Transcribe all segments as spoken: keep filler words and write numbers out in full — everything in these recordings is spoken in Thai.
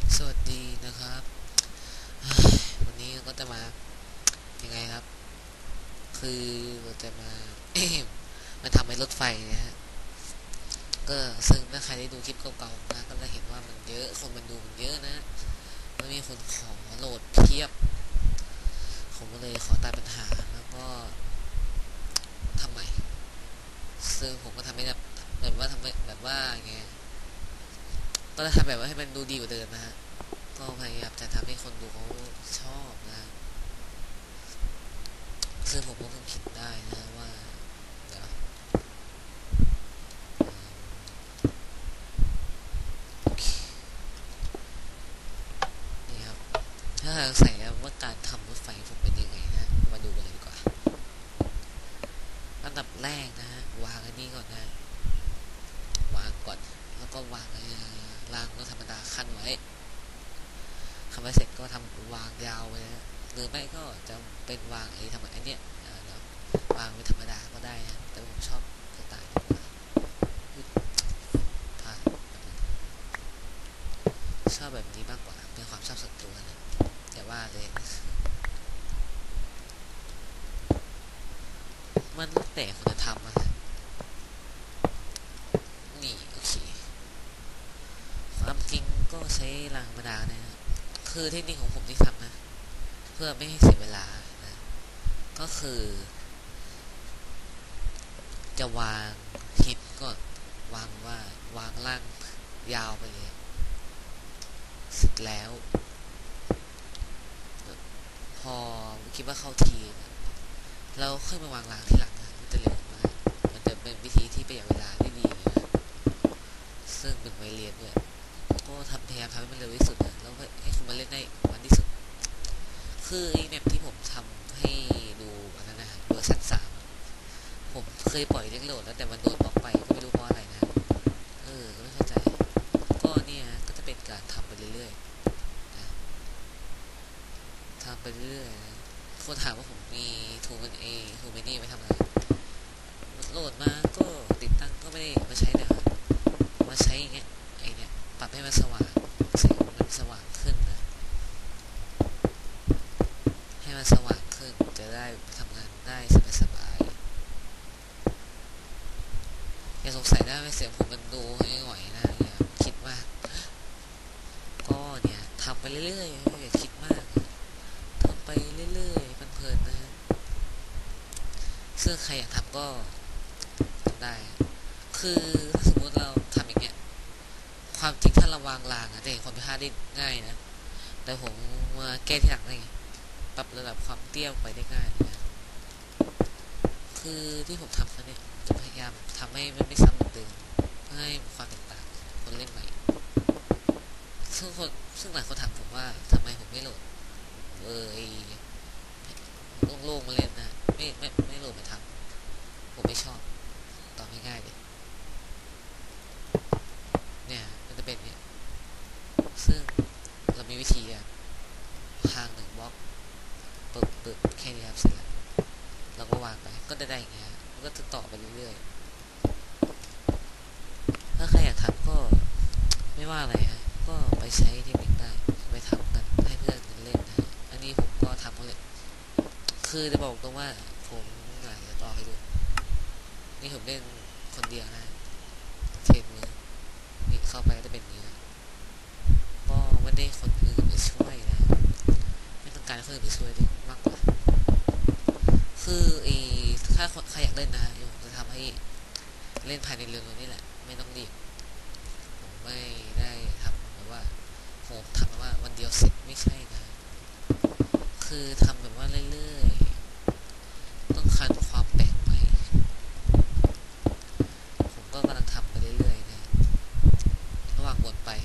สวัสดีนะครับวันนี้ก็จะมายังไงครับคือเราจะมามาทำให้รถไฟนะฮะก็ซึ่งถ้าใครได้ดูคลิปเก่าๆนะก็จะเห็นว่ามันเยอะคนมันดูมันเยอะนะมันมีคนขอโหลดเพียบผมก็เลยขอตัดปัญหาแล้วก็ทำใหม่ซึ่งผมก็ทำไม่ได้แบบว่าทำแบบว่าไงก็จะทำแบบว่าให้มันดูดีกว่าเดิมนะฮะก็พยายามจะทำให้คนดูเขาชอบนะซึ่งผมก็เพิ่งคิดได้นะว่าเดี๋ยวนี่ครับ ถ้าใส่ว่าการทำรถไฟผมเป็นยังไงนะมาดูกันเลยดีกว่าอันดับแรกนะฮะวางอันนี้ก่อนนะวางก่อนแล้วก็วางรางรถธรรมดาขั้นไว้ทำไว้เสร็จก็ทำวางยาวไปนะหรือไม่ก็จะเป็นวางไอ้ทำไมไอ้นี่วางเป็นธรรมดาก็ได้นะแต่ผมชอบสไตล์ผ่านชอบแบบนี้มากกว่าเป็นความชอบส่วนตัวนะแต่ว่าเลยมันแต่คนจะทำอะนี่โอเคความจริงก็ใช้รางธรรมดานะคือเทคนิคของผมที่ทำนะเพื่อไม่ให้เสียเวลานะก็คือจะวางหินก่อนวางว่าวางล่างยาวไปเลยเสร็จแล้วพอคิดว่าเข้าทีเราค่อยมาวางรางที่หลังนะมันจะเร็วมากมันจะเป็นวิธีที่ประหยัดเวลาได้ดีนะซึ่งเป็นไวเรียนด้วยก็ทำพยายามทำให้มันเร็วที่สุดนะแล้วให้คุณมาเล่นได้มันที่สุดคือไอ้แมปที่ผมทำให้ดูอันนั้นนะเวอร์ชันสามผมเคยปล่อยเล่นโหลดแล้วแต่มันโดนบล็อกไปก็ไม่รู้เพราะอะไรนะเออก็ไม่เข้าใจก็เนี่ยก็จะเป็นการทำไปเรื่อยๆนะทำไปเรื่อยๆนะคนถามว่าผมมีทูมันเอทูมันนี่ไว้ทำอะไรโหลดมาก็ติดตั้งก็ไม่ได้มาใช้แต่มาใช้อย่างเงี้ยไอเนี้ยปรับให้มันสว่างแสงมันสว่างขึ้นนะให้มันสว่างขึ้นจะได้ทำงานได้สบายๆอย่าสงสัยนะไม่เสียงผมมันดูง่อยๆนะอย่าคิดมากก็เนี่ยทำไปเรื่อยๆอย่าคิดมากทำไปเรื่อยๆเพลินๆนะฮะซึ่งใครอยากทำก็ทำได้คือถ้าสมมติเราทำอย่างเงี้ยความจริงถ้าเราวางรางอะจะเห็นความผิดพลาดได้ง่ายนะแต่ผมมาแก้ที่หลังได้ไงปรับระดับความเตี้ยไปได้ง่ายนะคือที่ผมทำเนี่ยจะพยายามทำให้มันไม่ซ้ำเหมือนเดิมเพื่อให้ความแตกต่างคนเล่นใหม่ซึ่งคนซึ่งหลายคนถามผมว่าทำไมผมไม่โหลดเออไอโล่งๆมาเล่นนะไม่ไม่ไม่โหลดมาทำผมไม่ชอบตอบง่ายๆเลยเนี่ยมันจะเป็นเนี่ยซึ่งเรามีวิธีอะทางหนึ่งบล็อกปึบปึบแค่นี้ครับเสร็จแล้วเราก็วางไปก็ได้ได้อย่างเงี้ยมันก็จะต่อไปเรื่อยๆถ้าใครอยากทำก็ไม่ว่าอะไรฮะก็ไปใช้เทคนิคได้ไปทำกันให้เพื่อนเล่นนะอันนี้ผมก็ทำเลยคือจะบอกตรงว่าผมอยากจะต่อให้ดูนี่ผมเล่นคนเดียวนะเทรนมือนี่เข้าไปก็จะเป็นเนื้อก็ไม่ได้คนอื่นมาช่วยนะไม่ต้องการคนอื่นมาช่วยด้วยมากกว่าคือไอ้ถ้าใครอยากเล่นนะผมจะทำให้เล่นภายในเรือนนี้แหละไม่ต้องรีบผมไม่ได้ทำแบบว่าผมทำแบบว่าวันเดียวเสร็จไม่ใช่นะคือทำแบบว่าเรื่อยๆต้องการความแปลกใหม่ผมก็กำลังทำไปเรื่อยๆนะระหว่างวนไป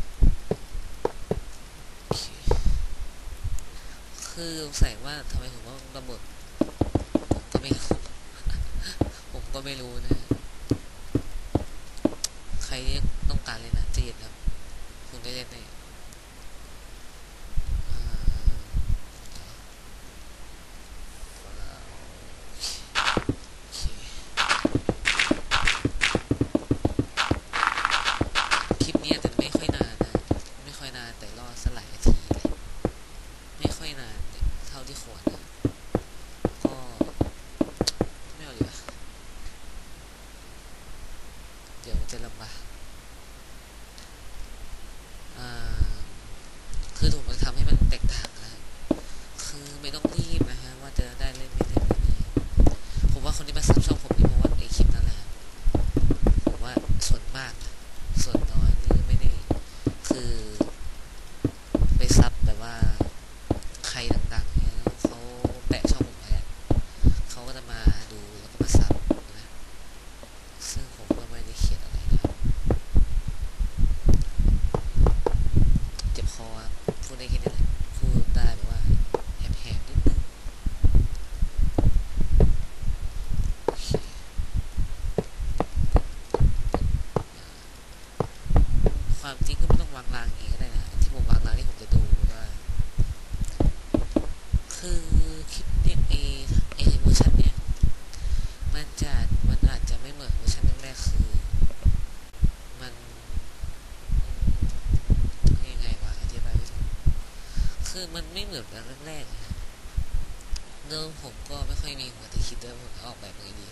คือสงสัยว่าทำไมผมต้องระเบิดผมก็ไม่รู้ผมก็ไม่รู้นะใครที่ต้องการเลยนะจะเย็นครับคุณได้เล่นได้คลิปนี้แต่ไม่ค่อยนานนะไม่ค่อยนานแต่วางรางอย่างนี้ก็ได้นะที่ผมวางรางที่ผมจะดูว่าคือคลิปเนี่ยเอเอเวอร์ชันเนี่ยมันจะมันอาจจะไม่เหมือนเวอร์ชันแรกๆคือมันยังไงวะอธิบายไม่ถูกคือมันไม่เหมือนแบบแรกๆนะเดิมผมก็ไม่ค่อยมีหัวที่คิดด้วยผมจะออกแบบยังไงดี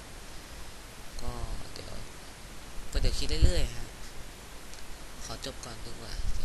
ก็เดี๋ยวก็เดี๋ยวคิดเรื่อยๆฮะขอจบก่อนดีกว่า